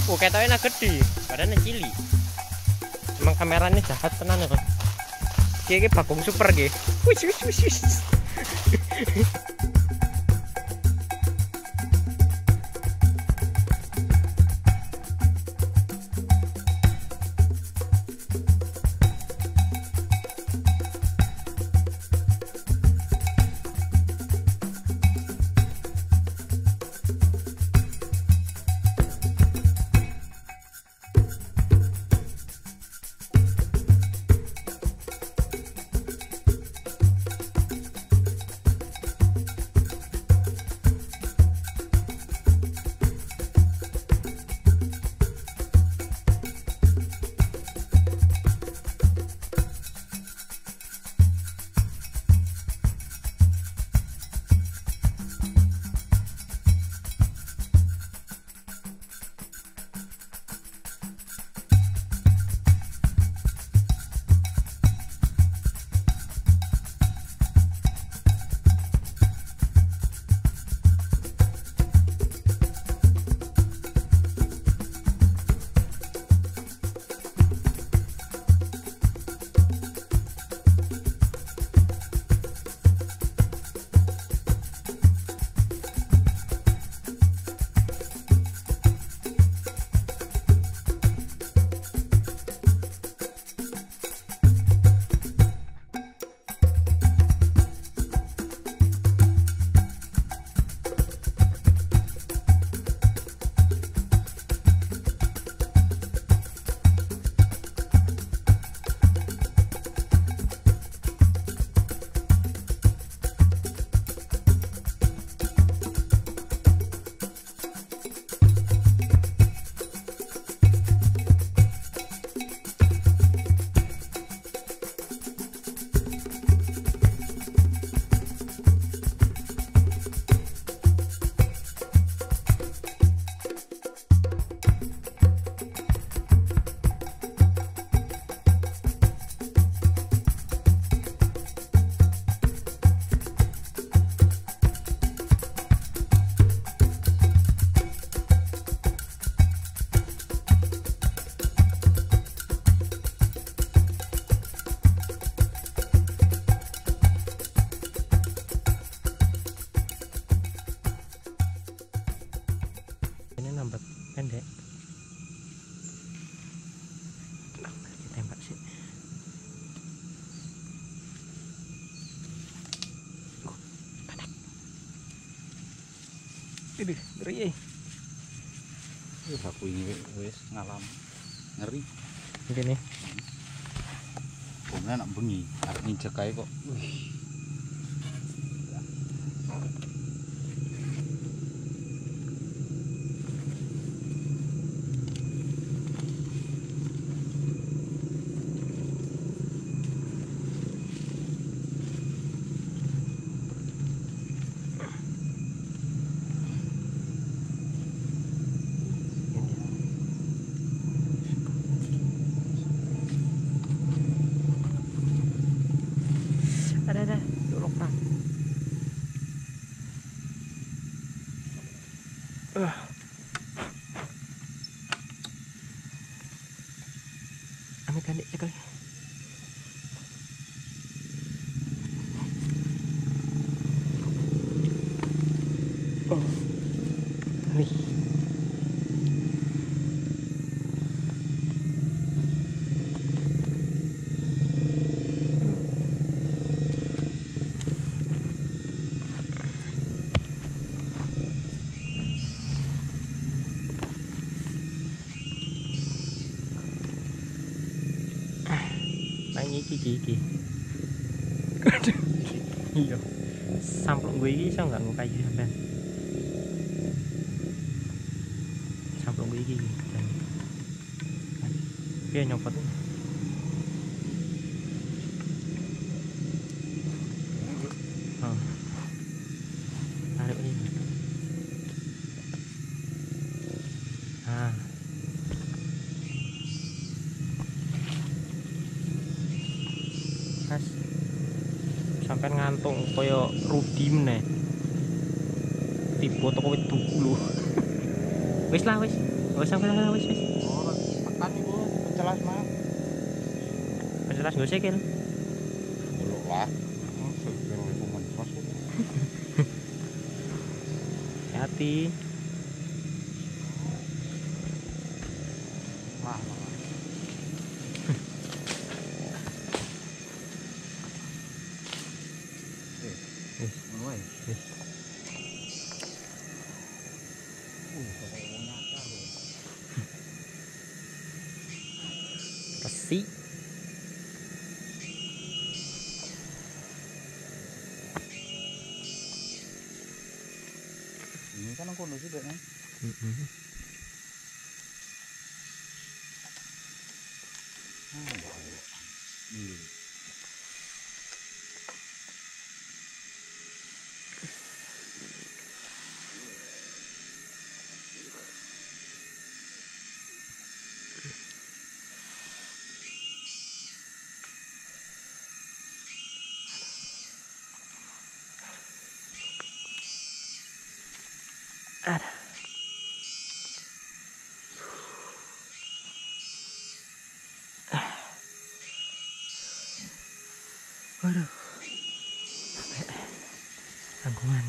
ketoknya gede, padahal cilik. Emang kameranya jahat tenan ya, Bos. Iki Bagong Super nggih. Wis. Nambat pendek. Kita tembak sih. Pendek. Ini ngeri. Aku ini wis ngalam ngeri. Ini. Kemudian nak bengi, arep nginjek kae kok. Wih. Ada dolok Pak. Amit kandik sekali. Oh. Wih. Iki. Iya. Samplung gue iki iso enggak ngukai sampean. Samplung gue iki. Piye nyopot. Oh. Tarik ini. Ah. Mas sampai ngantung koyo Rudi meneh. Tiba toko wit tuku lho. Wis lah wis. Wis wis. Oh, tekan iku pencelas mah. Jelas gue sikil. Belum lah. Sikil iku mencos. Hati. Lah. Mulai. Resi. Ini kan aku nulis deh. Ada. Waduh. Tanggungan.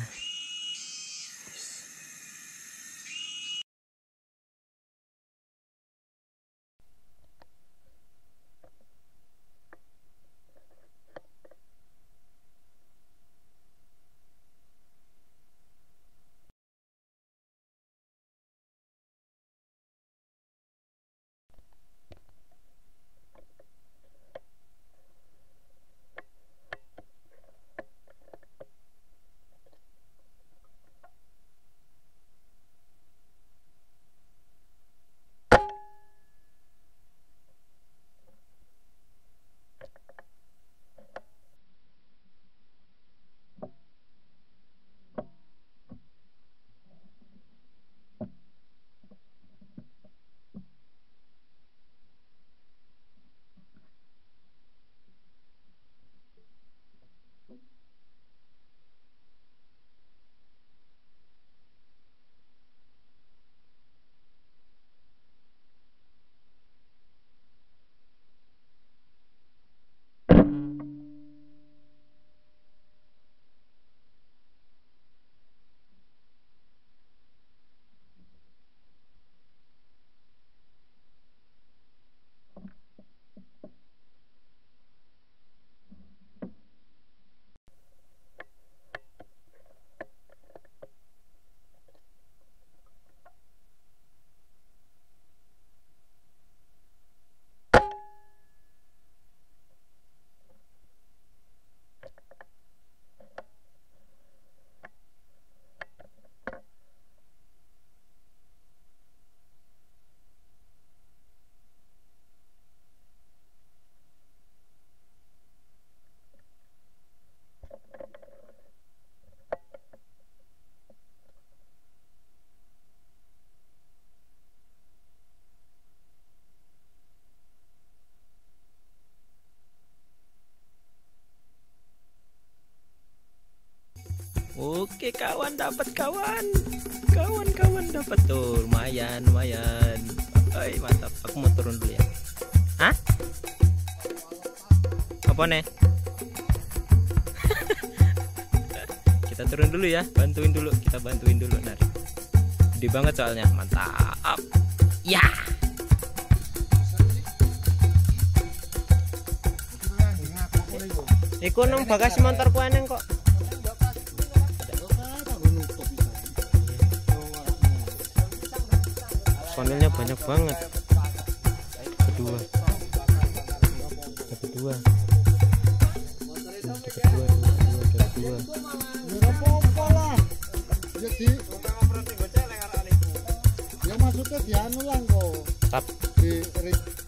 Oke kawan, dapat kawan. Kawan dapat tuh, lumayan. Oi, mantap. Aku mau turun dulu ya. Hah? Apa nih? Kita turun dulu ya, kita bantuin dulu narik. Gede banget soalnya, mantap. Ya. Iku nang bagasi motorku eneng kok. Panelnya banyak banget. Kedua. Ya maksudnya dianu lang kok. Tap. Di